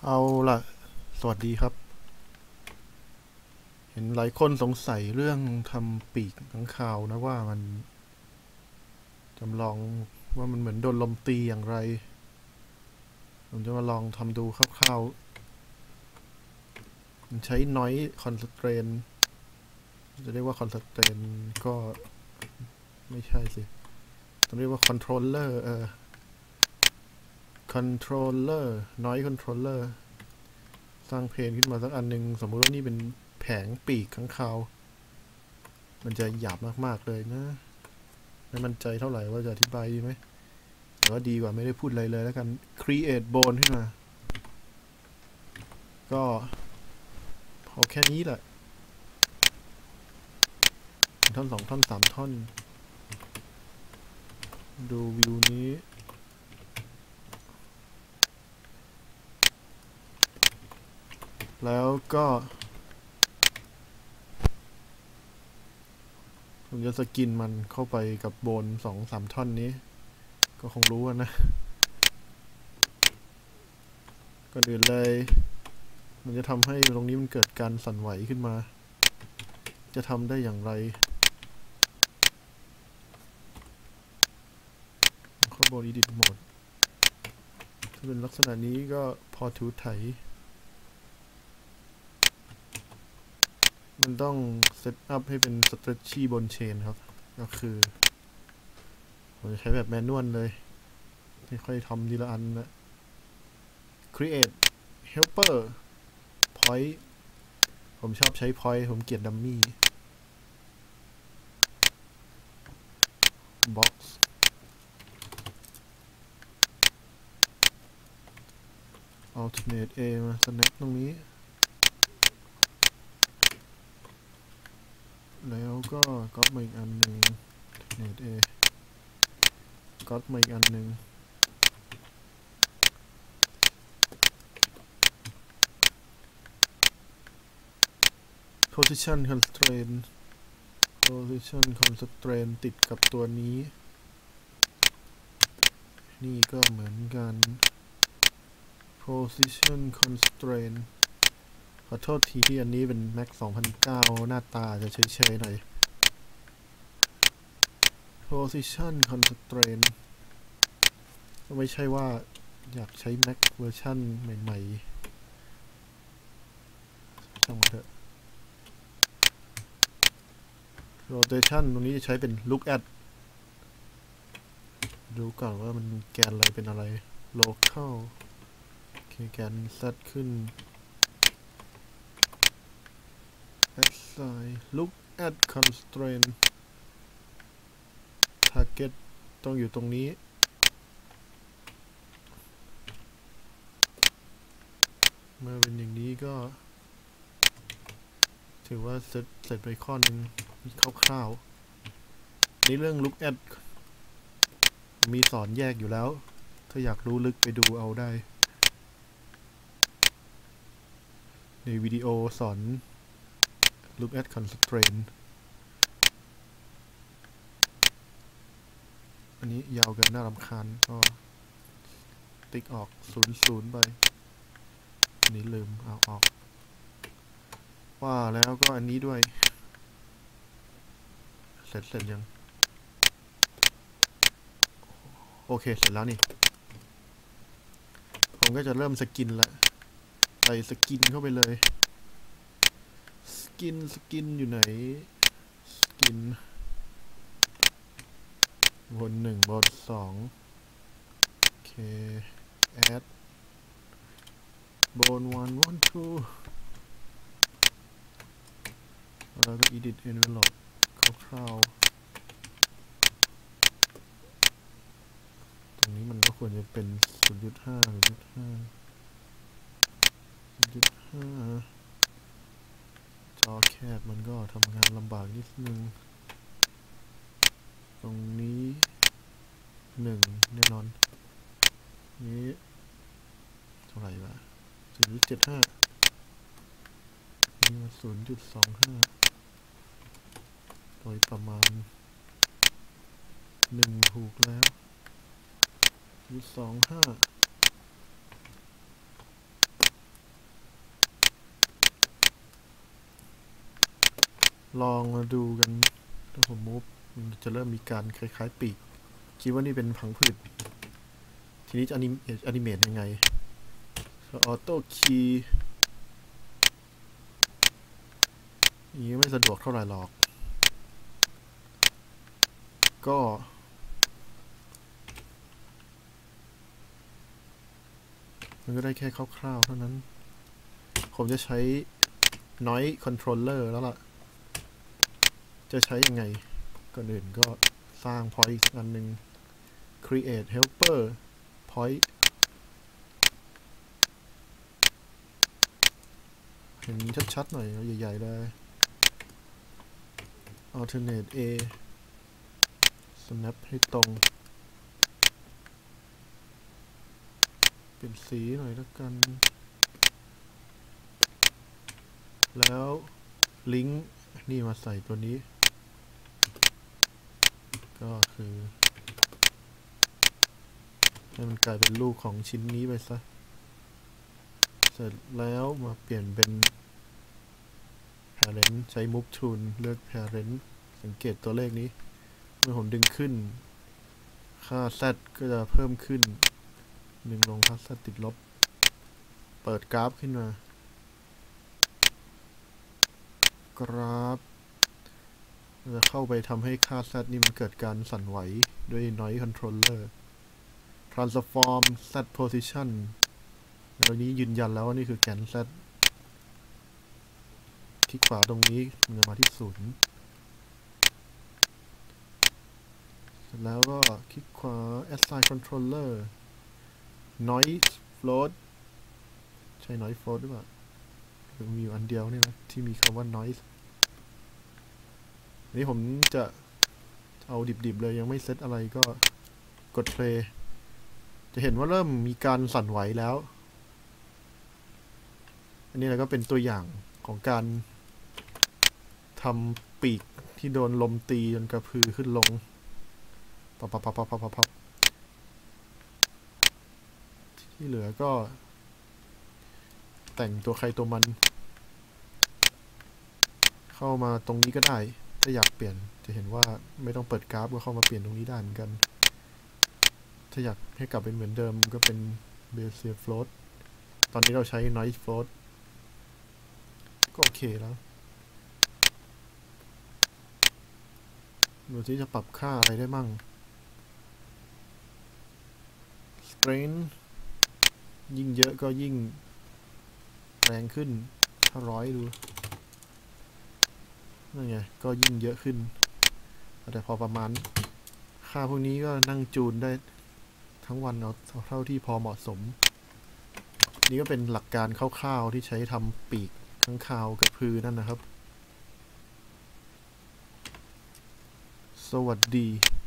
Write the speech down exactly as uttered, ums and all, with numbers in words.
เอาล่ะสวัสดีครับเห็นหลายคนสงสัยเรื่องทำปีกข้างคาวนะว่ามันจำลองว่ามันเหมือนโดนลมตีอย่างไรผมจะมาลองทำดูคร่าวๆมันใช้ noise constraint จะเรียกว่า constraint ก็ไม่ใช่สิต้องเรียกว่า controller เอ่อ controller noise controller สร้างเพลงขึ้นมาสักอันหนึ่งสมมุติว่านี่เป็นแผงปีกข้างคาวมันจะหยาบมากๆเลยนะไม่มั่นใจเท่าไหร่ว่าจะอธิบายดีไหมแต่ว่าดีกว่าไม่ได้พูดอะไรเลยแล้วกัน create bone ขึ้นมาก็เอาแค่นี้แหละท่อนสองท่อนสามท่อนดูวิวนี้แล้วก็ผมจะสกินมันเข้าไปกับโบนสองสามท่อนนี้ก็คงรู้นะก่อนอื่นเลยมันจะทำให้ตรงนี้มันเกิดการสั่นไหวขึ้นมาจะทำได้อย่างไรเข้าโบน edit mode ถ้าเป็นลักษณะนี้ก็พอถูไถมันต้องเซตอัพให้เป็น stretchy บนเชนครับก็คือผมจะใช้แบบแมนนวลเลยไม่ค่อยทำทีละอันนะ create helper point ผมชอบใช้ point ผมเกลียดดัมมี่ box alternate a มา snap ตรงนี้แล้วก็ก๊อปมาอีกอันหนึ่ง alternate a ก๊อปมาอีกอันหนึ่ง position constraint position constraint ติดกับตัวนี้นี่ก็เหมือนกัน position constraint ขอโทษทีที่อันนี้เป็น Mac สองพันเก้าหน้าตาจะเฉยๆหน่อย position constraint ก็ไม่ใช่ว่าอยากใช้ Mac เวอร์ชันใหม่ๆช่างมันเถอะ rotation ตรงนี้จะใช้เป็น look at ดูก่อนว่ามันแกนอะไรเป็นอะไร local โอเคแกน z ขึ้น assign look at constraint target ต้องอยู่ตรงนี้เมื่อเป็นอย่างนี้ก็ถือว่าเสร็จเสร็จไปข้อนึงคร่าวๆนี่เรื่อง look at มีสอนแยกอยู่แล้วถ้าอยากรู้ลึกไปดูเอาได้ในวิดีโอสอน look at constraint อันนี้ยาวเกินน่ารำคาญก็ติ๊กออกศูนย์ศูนย์ไปอันนี้ลืมเอาออกว่าแล้วก็อันนี้ด้วยเสร็จเสร็จยังโอเคเสร็จแล้วนี่ผมก็จะเริ่มสกินละใส่สกินเข้าไปเลยสกินสกินอยู่ไหนสกินบนหนึ่งบนสองโอเคแอดบนวันวันทูแล้วก็ edit envelope คร่าวๆตรงนี้มันก็ควรจะเป็น ศูนย์จุดห้า ศูนย์จุดห้า ศูนย์จุดห้า จอแคบมันก็ทำงานลำบากนิดนึงตรงนี้หนึ่งแน่นอนนี้เท่าไหร่วะ ศูนย์จุดเจ็ดห้า นี่มา ศูนย์จุดสองห้า โดยประมาณหนึ่งถูกแล้ว ศูนย์จุดสองห้าลองมาดูกันถ้าผมมูฟมันจะเริ่มมีการคล้ายๆปีกคิดว่านี่เป็นผังผืดทีนี้จะอนิเมตอนิเมตยังไงออโต้คีย์นี้ไม่สะดวกเท่าไหร่หรอกก็มันก็ได้แค่คร่าวๆเท่านั้นผมจะใช้ noise controller แล้วล่ะจะใช้ยังไงก่อนอื่นก็สร้าง point อีกสักอันหนึ่ง create helper point เห็นชัดๆหน่อยใหญ่ๆเลย alternate a snap ให้ตรงเปลี่ยนสีหน่อยแล้วกันแล้วลิงก์นี่มาใส่ตัวนี้ก็คือให้มันกลายเป็นลูกของชิ้นนี้ไปซะเสร็จแล้วมาเปลี่ยนเป็น parent ใช้ move tool เลือก parent สังเกตตัวเลขนี้เมื่อผมดึงขึ้นค่า z ก็จะเพิ่มขึ้นดึงลงค่า z ติดลบเปิดกราฟขึ้นมากราฟจะเข้าไปทำให้ค่า z นี่มันเกิดการสั่นไหวด้วย noise controller transform z position แล้วนี้ยืนยันแล้วว่านี่คือแกน z คลิกขวาตรงนี้มันจะมาที่ศูนย์เสร็จแล้วก็คลิกขวา assign controller noise float ใช่ noise float หรือเปล่ามีอยู่อันเดียวนี่นะที่มีคำว่า noise นี้ผมจะเอาดิบๆเลยยังไม่เซตอะไรก็กด play จะเห็นว่าเริ่มมีการสั่นไหวแล้วอันนี้เราก็เป็นตัวอย่างของการทำปีกที่โดนลมตีจนกระพือขึ้นลงปับปับปับปับปับปับที่เหลือก็แต่งตัวใครตัวมันเข้ามาตรงนี้ก็ได้ถ้าอยากเปลี่ยนจะเห็นว่าไม่ต้องเปิดกราฟก็เข้ามาเปลี่ยนตรงนี้ได้เหมือนกันถ้าอยากให้กลับเป็นเหมือนเดิมก็เป็น Bezier float ตอนนี้เราใช้ noise float ก็โอเคแล้วดูที่จะปรับค่าอะไรได้มั่ง strength ยิ่งเยอะก็ยิ่งแรงขึ้นถ้าร้อยดูนั่นไงก็ยิ่งเยอะขึ้นแต่พอประมาณค่าพวกนี้ก็นั่งจูนได้ทั้งวันเอาเท่าที่พอเหมาะสมนี่ก็เป็นหลักการคร่าวๆที่ใช้ทำปีกข้างคาวกับพือนั่นนะครับสวัสดี